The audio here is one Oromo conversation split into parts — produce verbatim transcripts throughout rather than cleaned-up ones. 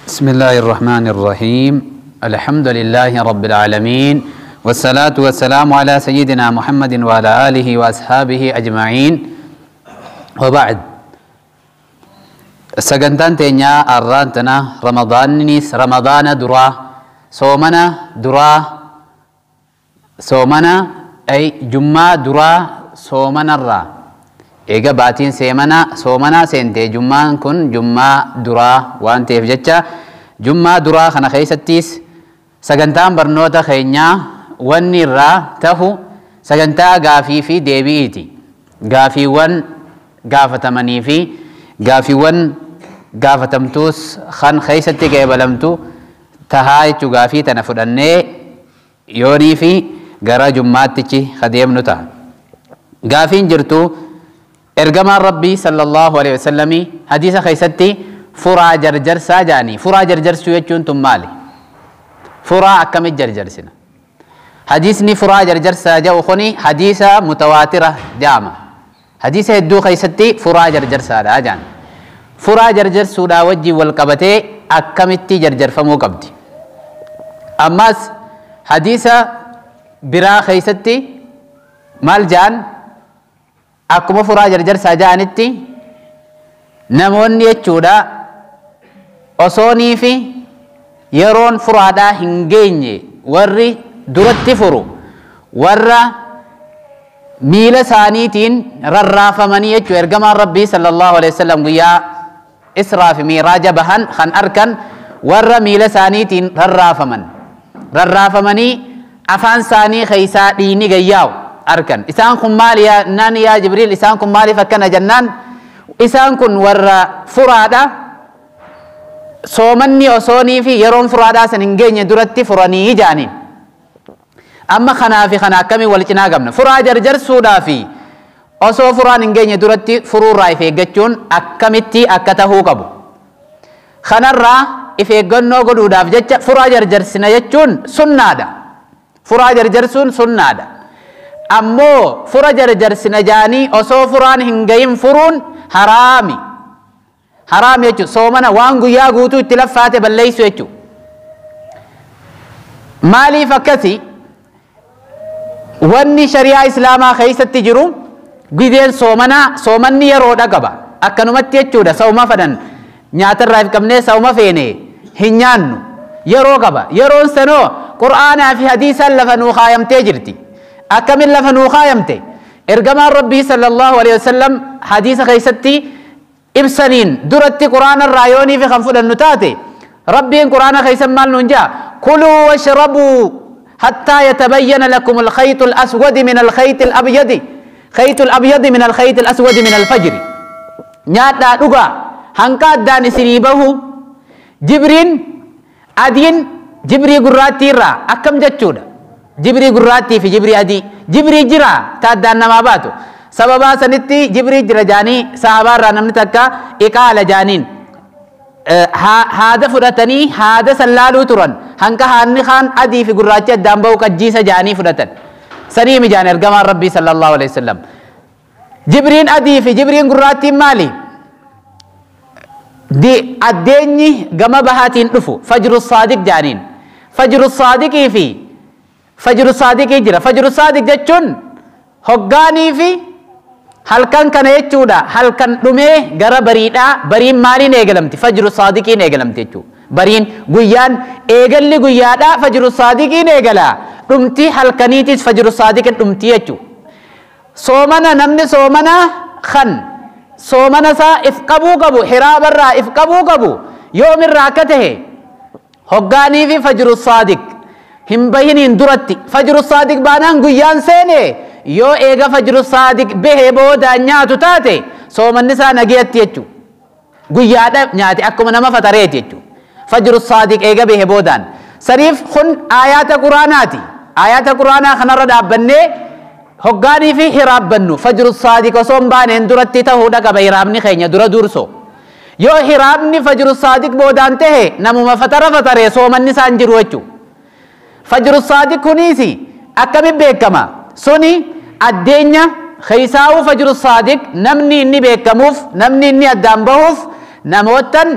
بسم الله الرحمن الرحيم الحمد لله رب العالمين والصلاة والسلام على سيدنا محمد وعلى آله وأصحابه أجمعين وبعد سجنتان تنيا أرانتنا رمضان نيس رمضان درا صومنا درا صومنا أي جمعة درا صومنا الرا إيجا باتين سيمنا صومنا سنتي جمعة كن جمعة درا وانتي فجتة جمعة درا خنا خيستيس سجنتان برنوتا خينيا واني الرا تهو سجنتا غافي في ديبيتي غافي وان غافتمني في غافي وان غافتمتوس خان خيستي قبلمتو تهاي تو غافي تنفدني يوني في غرا جمعتي خديم نتا غافين جرتو ارجما ربي صلى الله عليه وسلم حديث خيستي فرا جرجر ساجاني فرا جرجر سويتون ثم مالي فرا اكم جرجر سنا حديثني فرا جرجر ساجا وخني حديث متواتره جامع حديث هدو خيستي فرا جرجر ساجا جان فرا جرجر سودا وجي والقبته اكمتي جرجر فمو قبدي اماس حديث برا خيستي مال جان akkuma furaa jarjarsaa ja'anitti namoonni jechuudha osoonii fi yeroon furaadhaa hin geenye warri duratti furu warra miila isaaniitiin rarraafamanii jechuu ergamaan rabbii sallallahu alaihi wasallam guyyaa israa fi miiraaja bahan kan arkan warra miila isaaniitiin rarraafaman rarraafamanii afaan isaanii keessaa dhiigni gayyaa'u أركن إسان كن مالي يا ناني يا جبريل إسان كن مالي فكنا جنان إسان كن ور فرادا صومني أصوني في يرون فرادا سننجين درتي فراني جانين أما خنا في خنا كمي ولكنا قمنا فرا جرجر سودا في أصو فران نجين درتي فرور راي في جتون أكمتي أكته كبو خنا را إفي جنو قدو داف جت فرا جرجر سنا جتون سنادا فرا جرجر سن سنادا أمو فرا جرجر سنجاني أصو فران هنجيم فرون حرامي حرام يجو صومنا وانغو يا غوتو تلفات بليسو يجو مالي فكثي واني شريعة إسلاما خيسة تجرو قيدين صومنا صومني يرو دقبا أكنمت يجو دا صوما فدن نياتر رايف كمني صوما فيني هنيانو يرو قبا يرو سنو قرآن في حديثا لفنو خايم تجرتي أكمل لفنو خايمتي إرجما ربي صلى الله عليه وسلم حديث خيستي إبسنين درتي قرآن الرايوني في خنفود النتاتي ربي قرآن خيسم مال ننجا كلوا واشربوا حتى يتبين لكم الخيط الأسود من الخيط الأبيض خيط الأبيض من الخيط الأسود من الفجر نياتا دوغا هنكا داني سريبه جبرين أدين جبري قراتي را أكم جتشودا جبري قراتي في جبري أدي جبري جرا تادان ما باتو سببا سنتي جبري جرا جاني صحابة رانم تكا إقال جانين هذا فرتني هذا سلالو تران هنكا هاني خان أدي في قراتي دامبو كجيس جاني فرتن سنيم جاني رقما ربي صلى الله عليه وسلم جبرين أدي في جبرين قراتي مالي دي أديني قما بهاتين رفو فجر الصادق جانين فجر الصادق في فجر الصادق يجرى فجر الصادق جتون هقاني في هل كان كان يجودا هل كان رمي غرا بريدا برين مالي نيغلمتي فجر الصادق نيغلمتي يجو برين غيان ايغل غيادا فجر الصادق نيغلا رمتي هل كانيتي فجر الصادق رمتي يجو صومنا نمني صومنا خن صومنا سا افقبو قبو حراب الرا افقبو قبو يوم الراكته هقاني في فجر الصادق هم بينين درتي فجر الصادق بانان غيان سيني يو ايغا فجر الصادق به بودا نياتو تاتي صوم النساء نجيت يجو غيادا نياتي اكو نما فتريت يجو فجر الصادق ايغا به بودان سريف خن آيات قرآناتي آيات قرآنا خنر دابني هقاني في حراب بنو فجر الصادق صوم بانين درتي تهودا كبيرابني خينيا درا دورسو يو حرابني فجر الصادق بودان تهي نمو مفتر فتري صوم النساء انجرو يجو فجر الصادق كنيسي أكمل بيكما سوني الدنيا خيساو فجر الصادق نمني إني بيكموف نمني إني أدام بهوف نموتن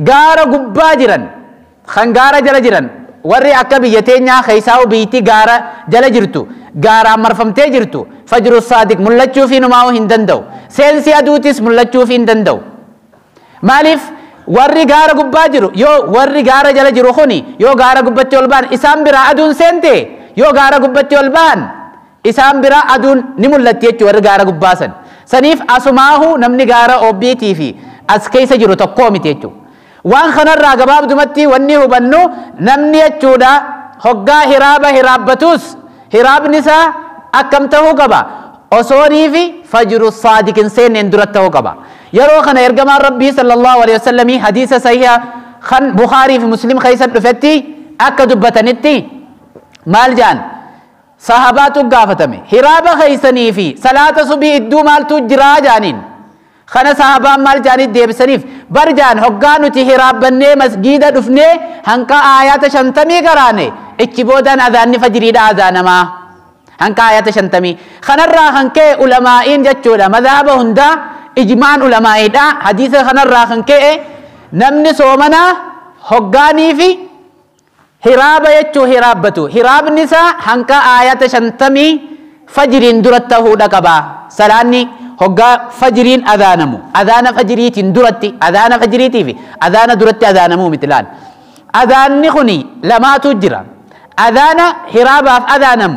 gaara gubbaa jiran kan gaara jala jiran warri akka biyya teenyaa keessaa biitti gaara jala jirtu gaaraan marfamtee jirtu fajru saadiq mul'achuu fi numaa hin danda'u seensi aduutis mul'achuu fi hin danda'u maaliif warri gaara gubbaa jiru yoo warri gaara jala jiru kuni yoo gaara gubbatti ol ba'an isaan biraa aduun seente yoo gaara gubbatti ol ba'an isaan biraa aduun ni mul'atti jechuudha warri gaara gubbaa san saniif asumaahu namni gaara obbiitii fi as keessa jiru tokkoo miti jechuudha waan kanarraa gabaabdumatti wanni hubannu namni jechuudha hoggaa hiraaba hiraabbatus hiraabni isaa akkam ta'uu qaba osoonii fi fajru saadiqin seenneen dura ta'uu qaba yeroo kana ergamaan rabbii sallallahu alaihi wasallam hadiisa sahiha kan bukhaarii fi muslim keessa dhufetti akka dubbatanitti maal jaan sahabaatu gaafatame hiraaba keessanii fi salaata subii idduu maaltu jiraa jaaniin kana sahabaan maal jaaniit deebisaniif barjaan hoggaa nuti hiraabbannee masgiida dhufnee hanqa aayata shantamii garaane ichi boodaan azaanni fajriidha azaanamaa hanqa aayata shantamii kanarraa hankee ulamaa'iin jechuudha madhaaba hundaa ijmaan ulamaa'iidha hadiisa kanarraa hankee namni soomanaa hoggaanii fi hiraaba jechuu hiraabbatu hiraabni isaa hanqa aayata shantamii fajriin dura ta'uudha qaba salaanni hoggaa fajriin azaanamu azaana fajriitiin duratti azaana fajriitii fi azaana duratti azaanamuu miti laal azaanni kuni lamaatu jira azaana hiraabaaf azaanamu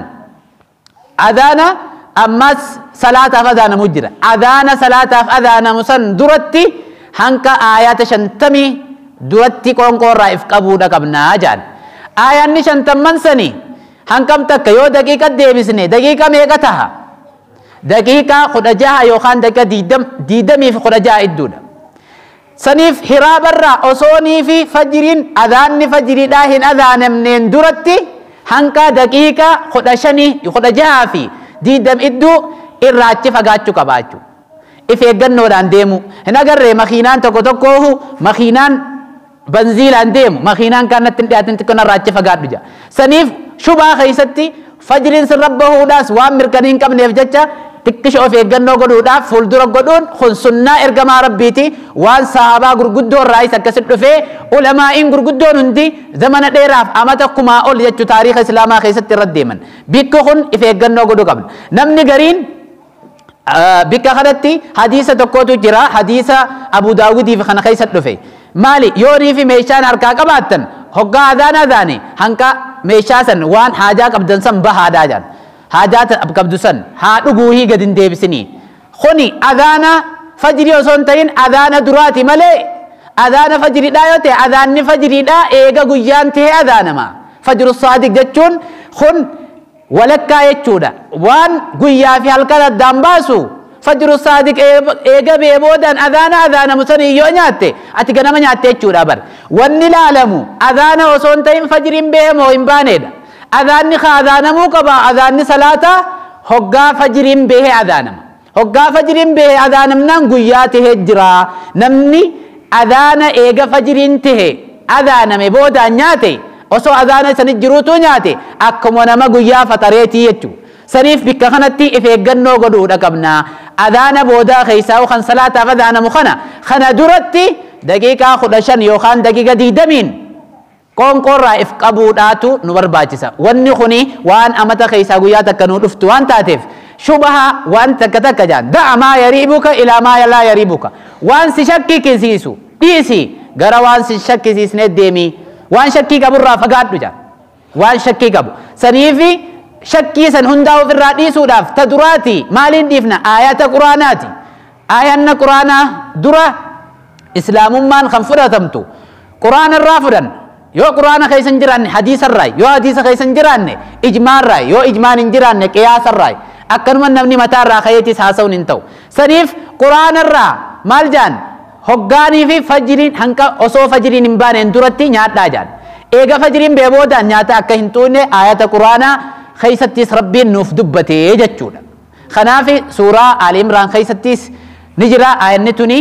azaana ammas salaataaf azaanamu jira azaana salaataaf azaanamu san duratti hanqa aayata shantamii duratti qoonqoorraa if qabuudha qabnaa jaan aayanni shantamman sanii hankam takka yoo daqiiqa deebisne daqiiqa meeqa taha daqiiqa kudha jaha yookaan daqiiqa diidamii fi kudha jaha idduudha saniif hiraabarraa osoonii fi fajriin azaanni fajriidhaa hin azaanamneen duratti hanqa daqiiqa kudha shanii kudha jahaa fi diidam idduu irraa achi fagaachuu qabaachuu if eeggannoodhaan deemu hin agarree makiinaan tokko tokkoohu makiinaan banziilaan deemu makiinaan kanatti hin dhiyaatin xiqqoo irraa achi fagaadhu jaa saniif shubaa keessatti fajriin sin rabbahuudhaas waan mirkanii hin qabneef jecha xiqqisha of eeggannoo godhuudhaaf fuuldura godhuun kun sunnaa ergamaa rabbiiti waan sahabaa gurguddoo irraa isa akkasitti dhufee ulamaa'iin gurguddoon hundi zamana dheeraaf amata kumaa ol jechuu taariikha islaamaa keessatti irra deeman bikka kun if eeggannoo godhuu qabna namni gariin bikka kanatti hadiisa tokkotu jira hadiisa abu daawudiif kana keessatti dhufe maali yoonii fi meeshaan harkaa qabaattan hoggaa adaan adaane hanqa meeshaa san waan haajaa qabdan san bahaadhaa jaan haajaa qabdu san haa dhuguuhii gad hin deebisinii kuni adaana fajrii osoo hin ta'in adaana duraati malee adaana fajriidhaa yoo ta'e adaanni fajriidhaa eega guyyaan ta'e adaanama fajru saadiq jechuun kun walakkaa jechuudha waan guyyaa fi halkan addaan baasu fajru saadiq eega bee boodaan adaana adaanamu sanii yoo nyaatte ati ganama nyaatte jechuudha bar wanni laalamu adaana osoo hin ta'in fajriin bee moo hin baaneedha adaanni ka adaanamuu qaba adaanni salaata hoggaa fajriin bee adaanama hoggaa fajriin bee adaanamnaan guyyaa ta'e jira namni adaana eega fajriin ta'e adaaname boodaan nyaate osoo adaana sanit jiruutu nyaate akkuma nama guyyaa fatareetii jechuudha saniif bikka kanatti if eeggannoo godhuudha qabna adaana boodaa keessaa kan salaataaf adaanamu kana kana duratti daqiiqaa kudha shan yookaan daqiiqa diidamiin qoonqoorraa if qabuudhaatu nu barbaachisa wanni kuni waan amata keessaa guyyaa takka nu dhuftu waan taateef shubaha waan takka takka jaan da'a maa yariibuka ilaa maa laa yariibuka waan si shakkisiisu dhiisi gara waan si shakkisiisne deemi waan shakkii qaburraa fagaadhu jaan waan shakkii qabu saniifi shakkii san hundaa ofirraa dhiisuudhaaf ta duraati maaliin dhiifna aayata quraanaati aayanna quraanaa dura islaamummaan kan fudhatamtu quraana irraa fudhan yoo quraana keessa hin jiraanne hadiisa irraa yoo hadiisa keessa hin jiraanne ijmaa irraa yoo ijmaan hin jiraanne qiyaasa irraa akkanuma namni mataa irraa kayeetis haasa'uun hin ta'u saniif quraana irraa maal jaan hoggaanii fi fajriin hanqa osoo fajriin hin baaneen duratti nyaadhaa jaan eega fajriin bee boodaan nyaata akka hin tuune aayata quraanaa keessattis rabbiin nuuf dubbatee jechuudha kanaaf suuraa aali imraan keessattis ni jira aayanni tuni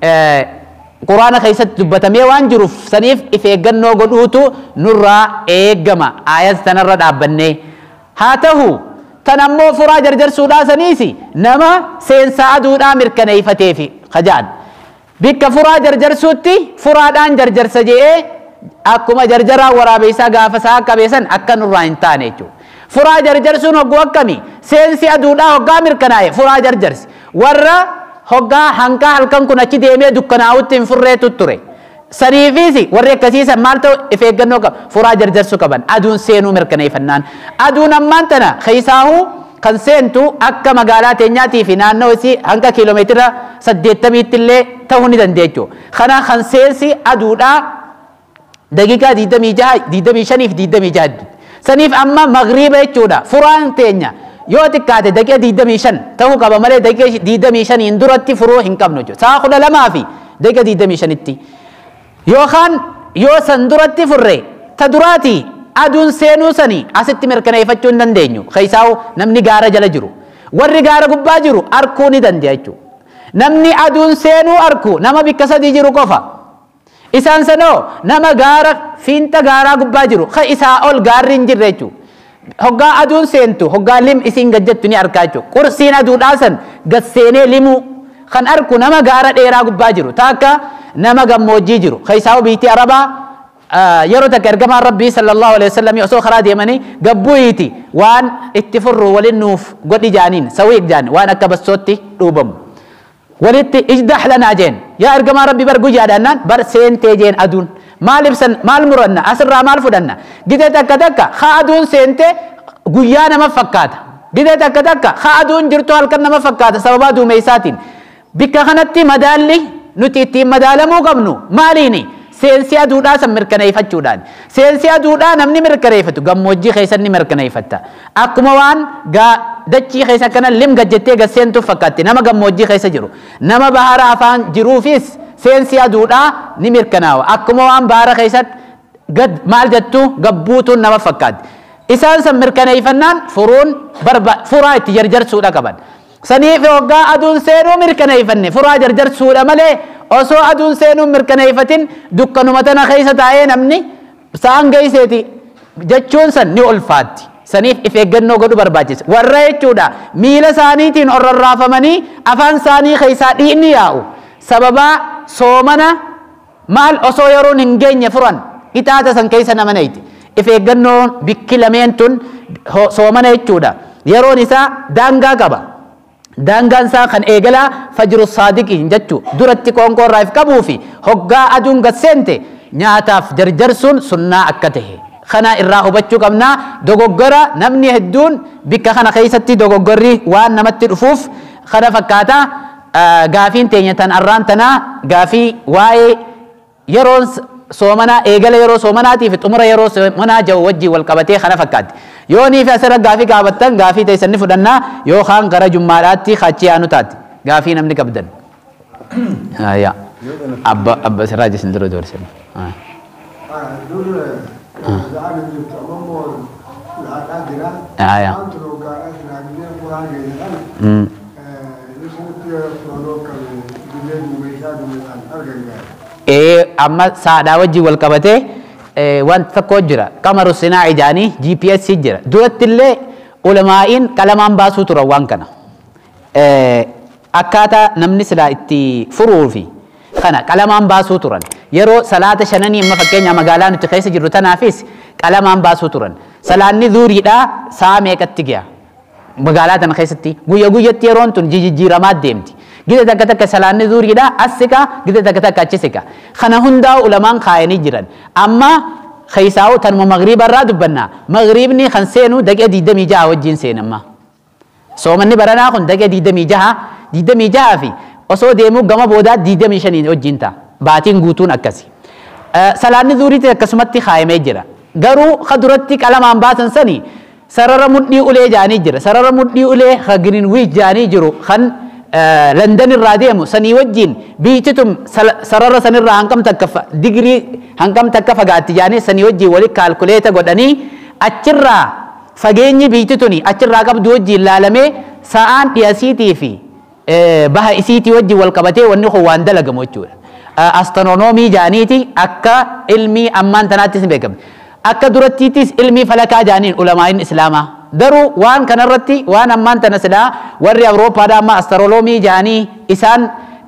quraana keessatti dubbatamee waan jiruuf saniif if eeggannoo godhuutu nurraa eeggama aayat tanarra dhaabbannee haa ta'u tan ammoo furaa jarjarsuudhaa saniisi nama seensaa aduudhaa mirkaneeyfateefi kajaan bikka furaa jarjarsuutti furaadhaan jarjarsa jedhee akkuma jarjaraa waraabeysaa gaafa isaa qabeessan akka nurraa hin taane jechuudha. Furaa jarjarsuun hogguu akkamii seensi aduudhaa hoggaa mirkanaa'e furaa jarjarsi warra hoggaa hanqaa halkan kun achi deemee dukkanaa'utti hin furreetu ture. Saniifis warri akkasiisan maal ta'u if eeggannoo qaba furaa jarjarsuu qaban aduun seenuu mirkaneeffannaan aduun ammaan tana keessaahuu kan seentu akka magaalaa teenyaatii fi naannoo isii hanga kiiloomeetira saddeettamiitti illee ta'uu ni dandeechu. Kana kan seensi aduudhaa daqiiqaa digdamii jaha digdamii shanii fi digdamii jaha saniif amma magriiba jechuudha furaan teenya yoo xiqqaate daqiiqa digdamii shan ta'uu qaba malee daqiiqa digdamii shaniin duratti furuu hin qabnu jechuudha. Sa'a kudha lamaa fi daqiiqa digdamii shanitti yookaan yoo san duratti furre ta duraati aduun seenuu sanii asitti mirkaneeffachuu hin dandeenyu. Keessaa'u namni gaara jala jiru warri gaara gubbaa jiru arkuu ni danda'a jechuudha. Namni aduun seenuu arku nama bikka sadii jiru qofa. Isaan sanoo nama gaara fiinta gaaraa gubbaa jiru ka isaa ol gaarri hin jirre jechuudha. Hoggaa aduun seentu hoggaa lim isiin gajjattu ni arkaa jechuudha. Qursiin aduudhaa san gad seenee limuu kan arku nama gaara dheeraa gubbaa jiru taakka nama gammoojjii jiru. Keessaa'u biitti Arabaa yeroo takka ergamaan Rabbii sallallahu alaihi wasallam osoo karaa deemanii gabbuuyiiti waan itti furru waliin nuuf godhi jaaniin sawiiq jaan waan akka bassootti dhuubamu. Walitti ijdah lanaa jeen yaa ergamaa Rabbii bar guyyaadhaannaan bar seentee jeen aduun maal ibsan maal muranna asirraa maal fudhanna gidee takka takka haa aduun seentee guyyaa nama fakkaata gidee takka takka haa aduun jirtu halkan nama fakkaata sababaa duumeessaatiin bikka kanatti madaalli nuti ittiin madaalamuu qabnu maaliini seensi aduudhaa san mirkaneeffachuudhaan seensi aduudhaa namni mirkaneeffatu gammoojjii keessan ni mirkaneeffatta akkuma waan dachii keessa kana lim gajjettee gasseentuuf fakkaatti nama gammoojjii keessa jiru nama bahara afaan jiruufis seensi aduudhaa ni mirkanaawa akkuma waan bahara keessatti gad maal jettu gabbuutuun nama fakkaatti isaan san mirkaneeffannaan furuun barba furaa itti jarjarsuudha qaban. Saniif hoggaa aduun seenuu mirkaneeffanne furaa jarjarsuudha malee osoo aduun seenuu mirkaneeffatin dukkanuma tana keessa taa'ee namni sa'an geesseeti jechuun san ni ulfaatti. Saniif if eeggannoo godhu barbaachisa. Warra jechuudha miila isaaniitiin ol rarraafamanii afaan isaanii keessaa dhiigni yaa'u sababaa soomana maal osoo yeroon hin geenye furan qixaata san keessa nama neeti. If eeggannoo bikki lameen tun soomana jechuudha yeroon isaa daangaa qaba. Daangaan isaa kan eegalaa fajru saadiqiin jechuu duratti qoonqoo irraa if qabuu fi hoggaa aduun gad seente nyaataaf jarjarsuun sunnaa akka tahe kana irraa hubachuu qabnaa. Dogoggora namni hedduun bikka kana keessatti dogoggorri waan namatti dhufuuf kana fakkaata. Gaafiin teenya tan arraan tanaa gaafii waa'ee yeroon soomanaa eegala yeroo soomanaatiif xumura yeroo soomanaa jiru wajjin wal qabatee kana fakkaatti. Yoo niif asirra gaafii gaafattan gaafii teessan ni fudhannaa yookaan gara jummaadhaatti kaachii aanu taati gaafii namni qabdan. Yaa abba abba sirraa jisin dura doorsan. Yaa. Eh amma saadhaa wajjin wal qabatee wanta tokko jira qamaru sinaa ijaanii G P S jira duratti illee ulamaa'iin qalamaan baasuu turan waan kana akkaataa namni silaa itti furuu fi kana qalamaan baasuu turan yeroo salaata shananii amma fakkeenya magaalaa nuti keessa jirru tanaafis qalamaan baasuu turan salaanni zuuriidhaa sa'a meeqatti ga'a magaalaa tana keessatti guyya guyyatti yeroon tun jijjiiramaa deemti. Gita takka takka salaanni zuuriidha asika gita takka takka achisika kana hundaa ulamaan kaayanii jiran amma keessaa'u tanuma magriiba irraa dubbanna magriibni kan seenu daqiiqa digdamii jaha wajjin seenamma soomanni baranaa kun daqiiqa digdamii jaha digdamii jaha fi osoo deemuu gama boodaa digdamii shanii wajjin ta'a baatiin guutuun akkasi salaanni zuuriitti akkasumatti kaayamee jira garuu kaduratti qalamaan baasan sanii sarara mudhii ulee jaanii jira sarara mudhii ulee ka Greenwich jaanii jiru kan London irraa deemu sanii wajjin biititum sarara sanirraa hangam takka digirii hangam takka fagaatti jaanii sanii wajjin wali kaalkuleeta godhanii achirraa fageenyi biitituni achirraa qabdu wajjin laalamee sa'aan dhiyasiitii fi baha isiitii wajjin wal qabatee wanni kun waan dalagamu jechuudha. Astronoomii jaaniiti akka ilmii ammaan tanaattis ni beekamti. Akka durattiitis ilmii falakaa jaaniin ulamaa'in islaamaa. Garuu waan kanarratti waan ammaan tana silaa warri Awuroopaadhaa amma astronoomii jaanii isaan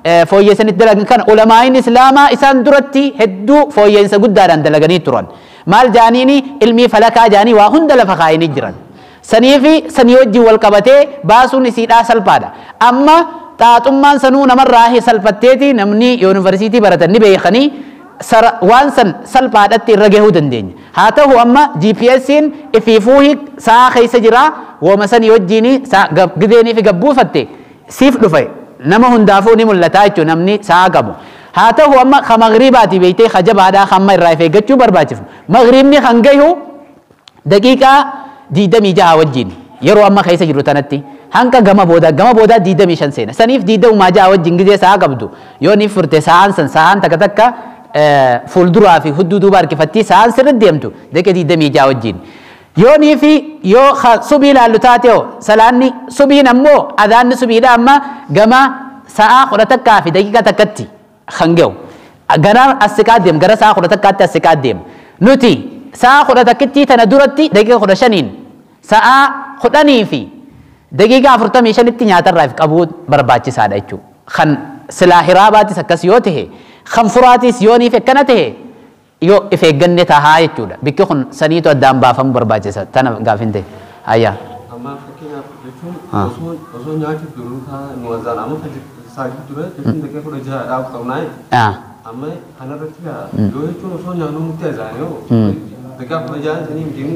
فويسن الدلقن كان علماء الإسلام إسان درتي هدو فويسن قداران دلقني تران مال جانيني علمي فلكا جاني وهند لفخاين جران سنيفي سنيوجي والقبتي باسو نسيدا سلبادا أما تاتمان سنو نمر راهي سلفتيتي نمني يونيفرسيتي برتني بيخني سر وانسن سلبادتي رجعه دندين هاته هو أما جي بي إسين إفيفوه سا خيس جرا ومسن يوجيني سا قديني في قبو فتي سيف دفعي نما هندافو نمو لتايتو نمني ساقبو هاته هو أما خمغرباتي بيتي خجب هذا خمّي رايفي قتشو برباتف مغربني خنجيه دقيقة ديدمي جها وجين يرو أما خيسة جروتانتي هنكا جما بودا جما بودا ديدمي شنسينا سنيف ديدو ما جها وجين جدي ساقبدو يوني فرت سان سن سان تكتكا فولدرا في حدود بار كفتي سان سرد ديمتو دك ديدمي جها وجين يوني في يو خ سبيل اللتاتيو سلاني سبيل أمو أذان سبيل أما جما ساق ولا تكا في دقيقة تكتي خنجو جنا السكاديم جنا ساق ولا تكتي السكاديم نوتي ساق ولا تكتي تندورتي دقيقة ولا شنين ساق خدني في دقيقة أفرطة ميشان التنيات الرافق أبود برباتي سادة يجو خن سلاح راباتي سكسيوته خن فراتي سيوني في كنته يو إفه جنة هاي يجودا بيكون سنيتو الدم بافم برباتي ساد تنا قافنته هيا أما فكنا بتشوف أصلا أصلا نياتي دروها نوزان أما فجأة ساقي دروها تكون دقيقة ولا جاء أو توناي آه أما أنا رتيا لو هيتون أصلا نانو متزانيو دقيقة ولا جاء تاني مجين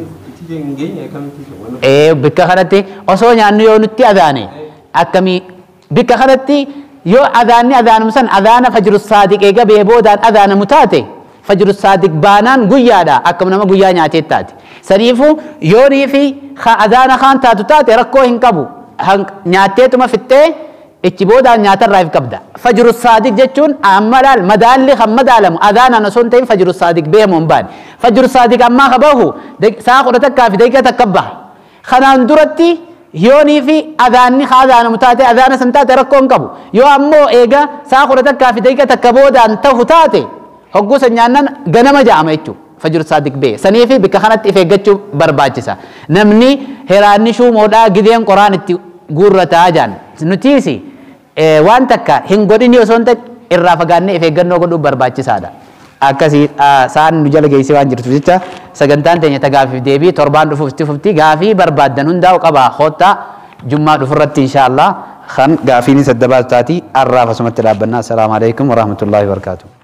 إيه بكخرتي أصلا يعني يو نتي أذاني أكمي بكخرتي يو أذاني أذان مثلا أذان فجر الصادق إيجا بيبودان أذان متاتي فجر الصادق بانان قيادا أكم نما قيا نياتي تاتي سريفو يوري في خا أذان خان تاتو تاتي ركو هنكبو هن نياتي تما فتة اتبودان نياتر رايف كبدا فجر الصادق جتون أمال المدال اللي خم مدالم أذان أنا سنتين فجر الصادق بيه منبان فجر الصادق أما خباه ساق رتك في دقيقة تكبه خنان درتي يوني في أذاني خاذان متاتي أذان سنتاتي ركون كبو يو أمو إيجا ساق رتك في دقيقة تكبودا أنتو تاتي هقو سنيانا غنم جامعتو فجر الصادق بيه سنيفي بكخانت إفيقاتشو برباجسا نمني هراني شو مودا قديم قرآن قرة آجان نتيسي إيه وان تكا هنگوديني وسونتك الرافقاني إفيقانو قدو برباجسا دا akkasi saan nu jala geesse waan jirtu jecha sagantaan teenya tagaafiif deebii torbaan dhufuuf fufti gaafii barbaaddan hundaa'u qaba hotta jummaa dhufurratti insha Allah kan gaafiin sadda baataati arraaf asumatti dhaabbannaa assalamu alaykum wa rahmatullahi wa barakatuh